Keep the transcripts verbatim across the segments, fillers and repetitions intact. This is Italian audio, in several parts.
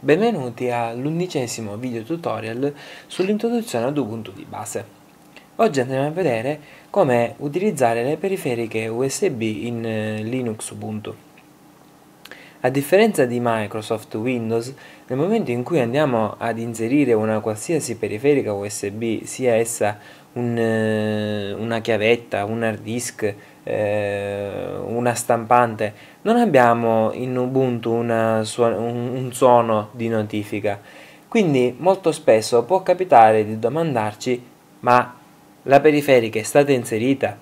Benvenuti all'undicesimo video tutorial sull'introduzione ad Ubuntu di base. Oggi andremo a vedere come utilizzare le periferiche U S B in eh, Linux Ubuntu. A differenza di Microsoft Windows, nel momento in cui andiamo ad inserire una qualsiasi periferica U S B, sia essa un, eh, una chiavetta, un hard disk, eh, una stampante, non abbiamo in Ubuntu una suon un, un suono di notifica. Quindi molto spesso può capitare di domandarci: ma la periferica è stata inserita?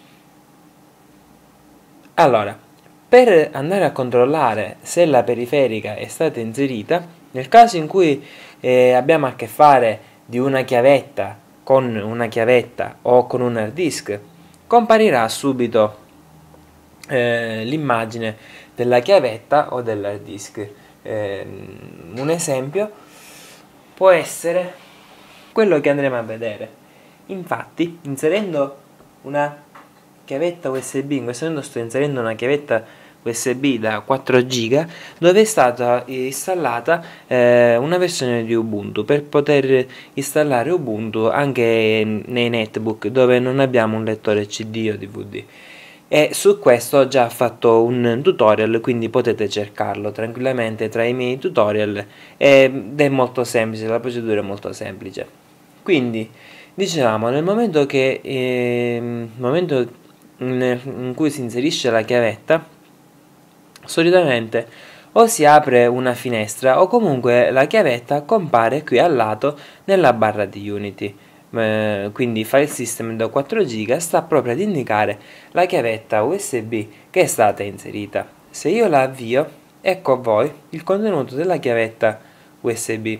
Allora, per andare a controllare se la periferica è stata inserita, nel caso in cui eh, abbiamo a che fare di una chiavetta con una chiavetta o con un hard disk, comparirà subito eh, l'immagine della chiavetta o dell'hard disk. Eh, un esempio può essere quello che andremo a vedere. Infatti, inserendo una chiavetta U S B, in questo momento sto inserendo una chiavetta U S B da quattro giga dove è stata installata eh, una versione di Ubuntu, per poter installare Ubuntu anche nei netbook dove non abbiamo un lettore C D o D V D. E su questo ho già fatto un tutorial, quindi potete cercarlo tranquillamente tra i miei tutorial ed è molto semplice, la procedura è molto semplice. Quindi dicevamo, nel momento che eh, nel momento in cui si inserisce la chiavetta, solitamente o si apre una finestra o comunque la chiavetta compare qui al lato nella barra di Unity. Eh, quindi file system da quattro giga sta proprio ad indicare la chiavetta U S B che è stata inserita. Se io la avvio, ecco a voi il contenuto della chiavetta U S B.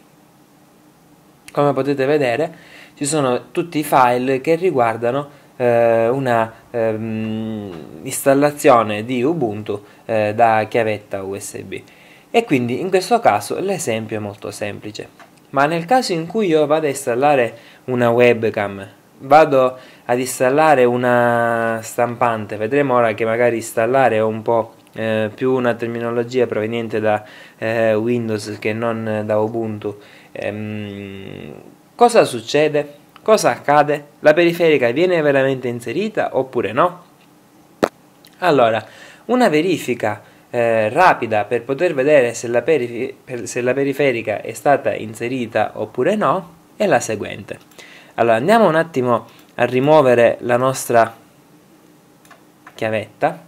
Come potete vedere, ci sono tutti i file che riguardano eh, una ehm, installazione di Ubuntu eh, da chiavetta U S B, e quindi in questo caso l'esempio è molto semplice. Ma nel caso in cui io vado a installare una webcam, vado ad installare una stampante, vedremo ora che magari installare è un po' eh, più una terminologia proveniente da eh, Windows che non da Ubuntu. Ehm, cosa succede? Cosa accade? La periferica viene veramente inserita oppure no? Allora, una verifica eh, rapida per poter vedere se la, per, se la periferica è stata inserita oppure no è la seguente. Allora, andiamo un attimo a rimuovere la nostra chiavetta.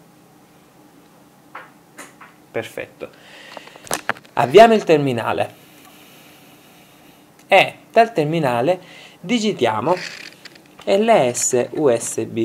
Perfetto. Avviamo il terminale e dal terminale digitiamo L S U S B.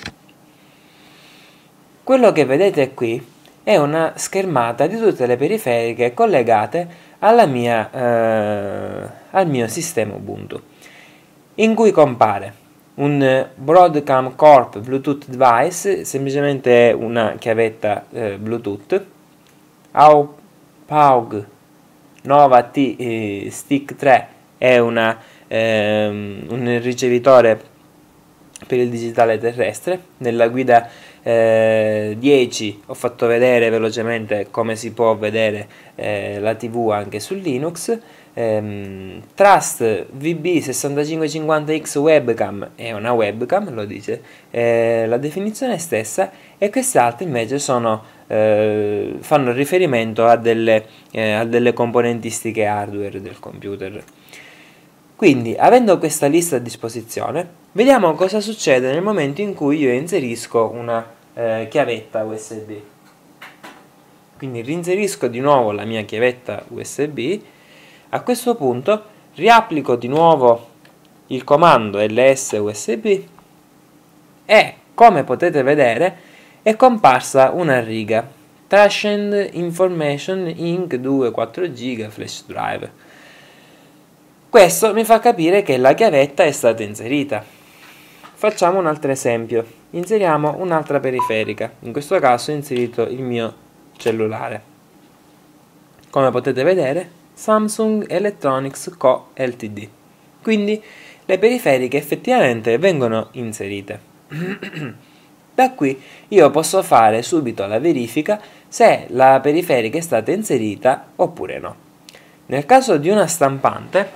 Quello che vedete qui è una schermata di tutte le periferiche collegate alla mia, eh, al mio sistema Ubuntu, in cui compare un Broadcom Corp Bluetooth Device, semplicemente una chiavetta eh, Bluetooth, A P A U G Nova T eh, Stick tre è una, ehm, un ricevitore per il digitale terrestre. Nella guida eh, dieci ho fatto vedere velocemente come si può vedere eh, la tivù anche su Linux. ehm, Trust V B sessantacinque cinquanta X webcam è una webcam, lo dice eh, la definizione stessa, e queste altre invece sono, eh, fanno riferimento a delle, eh, a delle componentistiche hardware del computer. Quindi, avendo questa lista a disposizione, vediamo cosa succede nel momento in cui io inserisco una eh, chiavetta U S B. Quindi rinserisco di nuovo la mia chiavetta U S B. A questo punto riapplico di nuovo il comando L S U S B e, come potete vedere, è comparsa una riga: Transient Information Inc due quattro giga flash drive. Questo mi fa capire che la chiavetta è stata inserita. Facciamo un altro esempio. Inseriamo un'altra periferica. In questo caso ho inserito il mio cellulare. Come potete vedere, Samsung Electronics Co. Ltd. Quindi le periferiche effettivamente vengono inserite. Da qui io posso fare subito la verifica se la periferica è stata inserita oppure no. Nel caso di una stampante,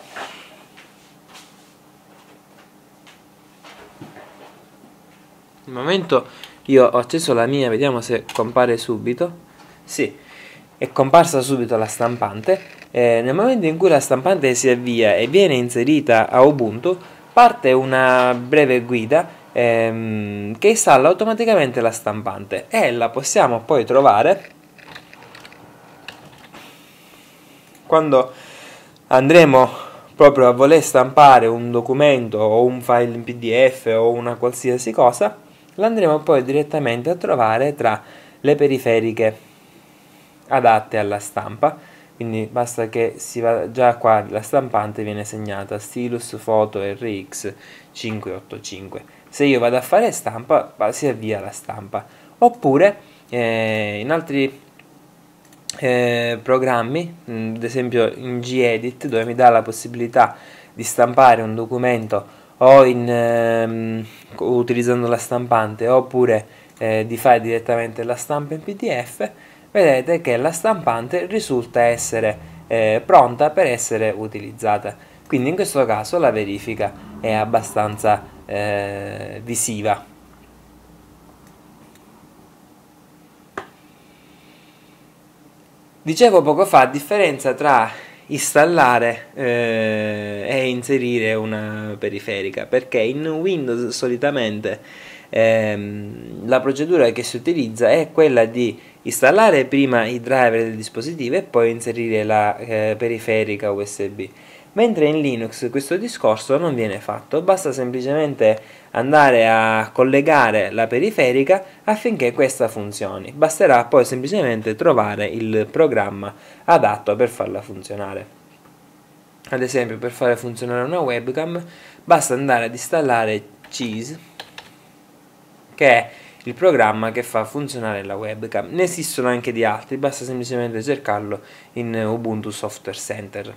al momento io ho acceso la mia, vediamo se compare subito. Sì, è comparsa subito la stampante. Eh, nel momento in cui la stampante si avvia e viene inserita a Ubuntu, parte una breve guida ehm, che installa automaticamente la stampante e la possiamo poi trovare quando andremo proprio a voler stampare un documento o un file in P D F o una qualsiasi cosa. L'andremo poi direttamente a trovare tra le periferiche adatte alla stampa, quindi basta che si va, già qua la stampante viene segnata Stylus Photo R X cinquecentottantacinque. Se io vado a fare stampa, si avvia la stampa. Oppure eh, in altri eh, programmi, mh, ad esempio in Gedit, dove mi dà la possibilità di stampare un documento o in, ehm, utilizzando la stampante, oppure eh, di fare direttamente la stampa in P D F, vedete che la stampante risulta essere eh, pronta per essere utilizzata. Quindi in questo caso la verifica è abbastanza eh, visiva. Dicevo poco fa, differenza tra installare eh, e inserire una periferica, perché in Windows solitamente ehm, la procedura che si utilizza è quella di installare prima i driver del dispositivo e poi inserire la eh, periferica U S B, mentre in Linux questo discorso non viene fatto, basta semplicemente andare a collegare la periferica affinché questa funzioni. Basterà poi semplicemente trovare il programma adatto per farla funzionare. Ad esempio, per fare funzionare una webcam basta andare ad installare Cheese, che è il programma che fa funzionare la webcam. Ne esistono anche di altri, basta semplicemente cercarlo in Ubuntu Software Center.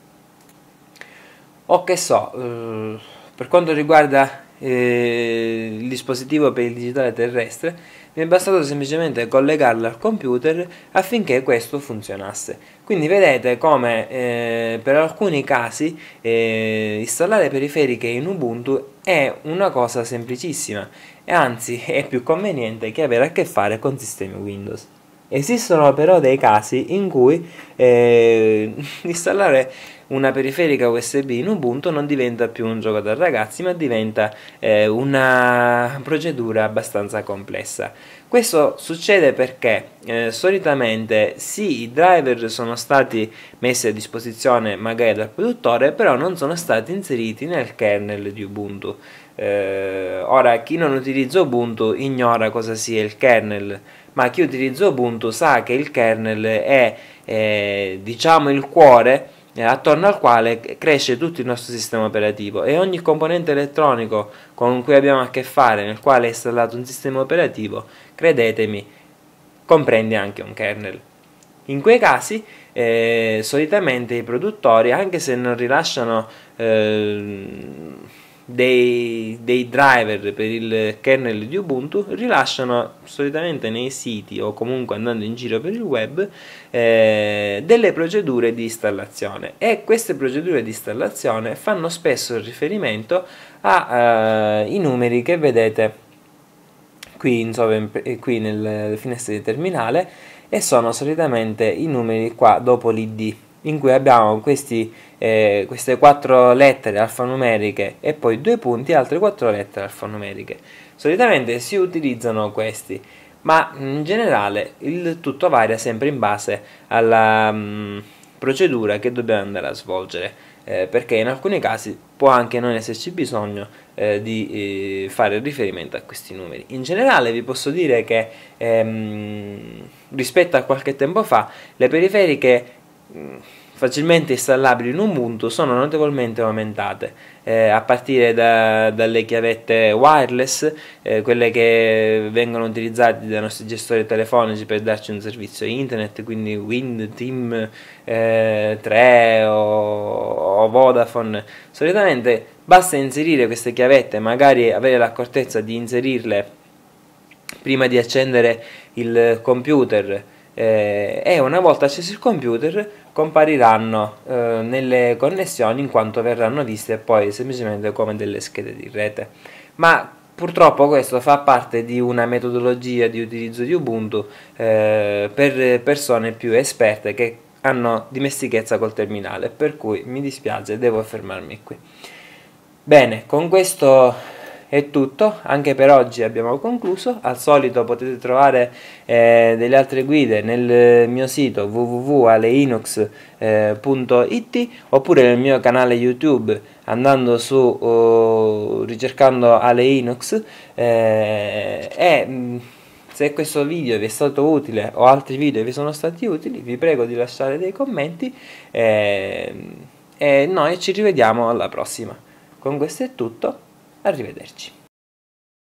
O che so, eh, per quanto riguarda eh, il dispositivo per il digitale terrestre, mi è bastato semplicemente collegarlo al computer affinché questo funzionasse. Quindi vedete come eh, per alcuni casi eh, installare periferiche in Ubuntu è una cosa semplicissima e anzi è più conveniente che avere a che fare con sistemi Windows. Esistono però dei casi in cui eh, installare una periferica U S B in Ubuntu non diventa più un gioco da ragazzi, ma diventa eh, una procedura abbastanza complessa. Questo succede perché eh, solitamente sì, i driver sono stati messi a disposizione magari dal produttore, però non sono stati inseriti nel kernel di Ubuntu. Eh, ora, chi non utilizza Ubuntu ignora cosa sia il kernel, ma chi utilizza Ubuntu sa che il kernel è eh, diciamo il cuore eh, attorno al quale cresce tutto il nostro sistema operativo, e ogni componente elettronico con cui abbiamo a che fare, nel quale è installato un sistema operativo, credetemi, comprende anche un kernel. In quei casi eh, solitamente i produttori, anche se non rilasciano eh, Dei, dei driver per il kernel di Ubuntu, rilasciano solitamente nei siti o comunque andando in giro per il web eh, delle procedure di installazione, e queste procedure di installazione fanno spesso riferimento ai eh, numeri che vedete qui, insomma, qui nel finestra di terminale, e sono solitamente i numeri qua dopo l'I D, in cui abbiamo questi, eh, queste quattro lettere alfanumeriche e poi due punti e altre quattro lettere alfanumeriche. Solitamente si utilizzano questi, ma in generale il tutto varia sempre in base alla mh, procedura che dobbiamo andare a svolgere, eh, perché in alcuni casi può anche non esserci bisogno eh, di eh, fare riferimento a questi numeri. In generale vi posso dire che ehm, rispetto a qualche tempo fa le periferiche facilmente installabili in Ubuntu sono notevolmente aumentate, eh, a partire da, dalle chiavette wireless, eh, quelle che vengono utilizzate dai nostri gestori telefonici per darci un servizio internet, quindi Wind, Team eh, tre o, o Vodafone. Solitamente basta inserire queste chiavette, magari avere l'accortezza di inserirle prima di accendere il computer, Eh, e una volta acceso il computer compariranno eh, nelle connessioni in quanto verranno viste poi semplicemente come delle schede di rete. Ma purtroppo questo fa parte di una metodologia di utilizzo di Ubuntu eh, per persone più esperte che hanno dimestichezza col terminale, per cui mi dispiace, devo fermarmi qui. Bene, con questo è tutto, anche per oggi abbiamo concluso. Al solito potete trovare eh, delle altre guide nel mio sito w w w punto aleinux punto i t oppure nel mio canale YouTube andando su uh, ricercando Aleinux eh, e mh, se questo video vi è stato utile o altri video vi sono stati utili, vi prego di lasciare dei commenti eh, e noi ci rivediamo alla prossima. Con questo è tutto, arrivederci.